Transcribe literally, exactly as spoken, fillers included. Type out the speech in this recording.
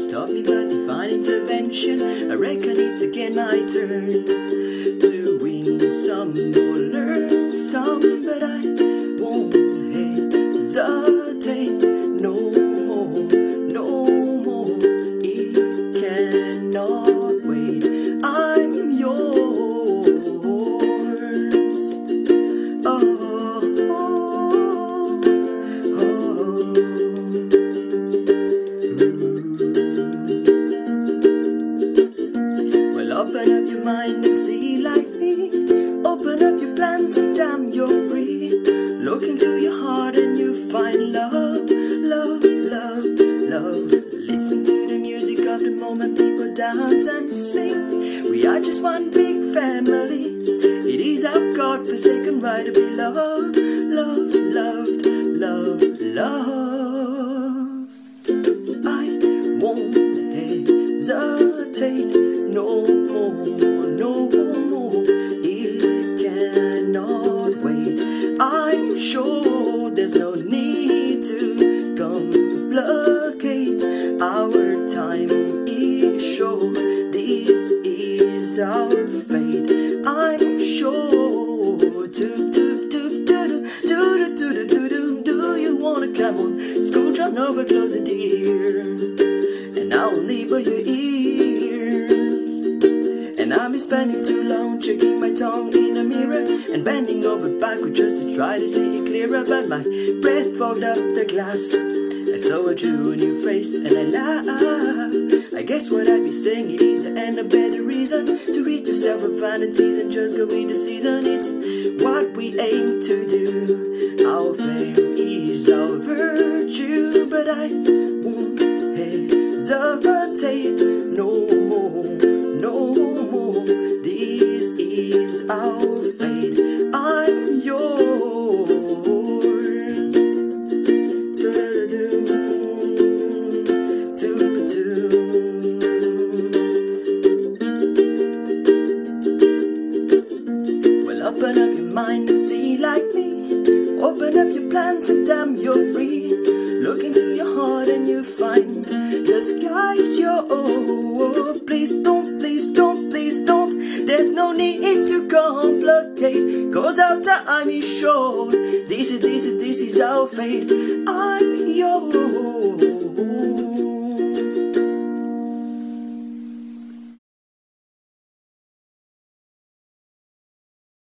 stop me but divine intervention. I reckon it's again my turn to win some or learn some, but I won't hesitate no more, no more. It cannot wait. I'm yours. Oh, oh, oh. Well, open up your mind and see like me. Open up your plans and damn, you're free. Look into your heart and you find love, love, love, love. Listen to the music of the moment, people dance and sing. We are just one big family. It is our God-forsaken right to be loved, loved, loved, loved, loved. I won't hesitate no more, no more. It cannot wait. I'm sure there's no need to complicate. Our time is short. This is our fate. I'm sure. Do do do do do do do do do do. Do you wanna come on? Scooch on over closer, dear, and I'll nibble your ears. And I've been spending too long checking my tongue in the mirror and bending over backward just to try to see it clearer, but my breath fogged up the glass. I saw a true new face and I laughed. I guess what I'd be saying, it is the end, a better reason to rid yourself of vanities and just go with the season. It's what we aim to do. Our fame is our virtue, but I won't hesitate no more, no more. This is our fate. I'm yours. Super tune. Well, open up your mind to see like me. Open up your plans and damn, you're free. Look into your heart and you find the sky's your oh. Please don't, please don't, please don't. There's no need to complicate, cause our time is short. This is, this is, this is our fate. I'm yours.